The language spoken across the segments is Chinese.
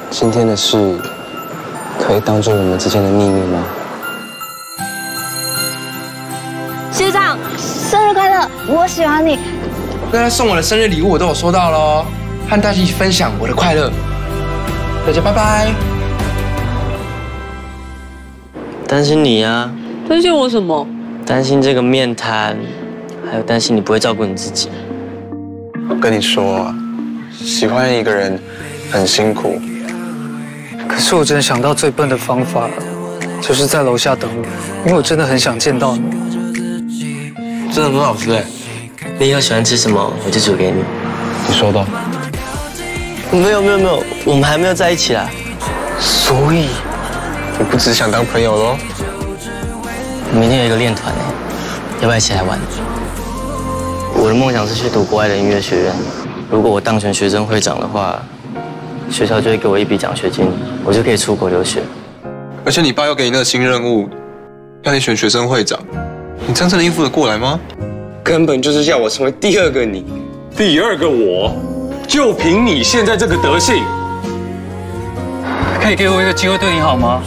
今天的事可以当做我们之间的秘密吗？ 学长，生日快乐！我喜欢你。 刚才送我的生日礼物我都有收到喽，和大家一起分享我的快乐。大家拜拜。 担心你啊。 担心我什么？ 担心这个面瘫，还有担心你不会照顾你自己。 我跟你说啊，喜欢一个人很辛苦。 可是我真的想到最笨的方法，就是在楼下等你，因为我真的很想见到你。 真的很好吃哎！你以后喜欢吃什么，我就煮给你。 你收到？ 没有，我们还没有在一起啦。 所以你不只想当朋友喽？ 明天有一个练团哎，要不要一起来玩？我的梦想是去读国外的音乐学院。如果我当选学生会长的话，学校就会给我一笔奖学金，我就可以出国留学。 而且你爸要给你那个新任务，要你选学生会长，你真正的应付得过来吗？根本就是要我成为第二个你。 第二个我，就凭你现在这个德性， 可以给我一个机会对你好吗？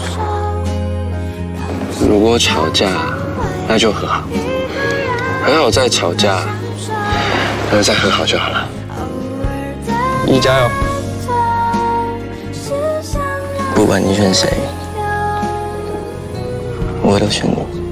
如果吵架，那就和好；和好再吵架，然后再和好就好了。你加油！ 不管你选谁，我都选你。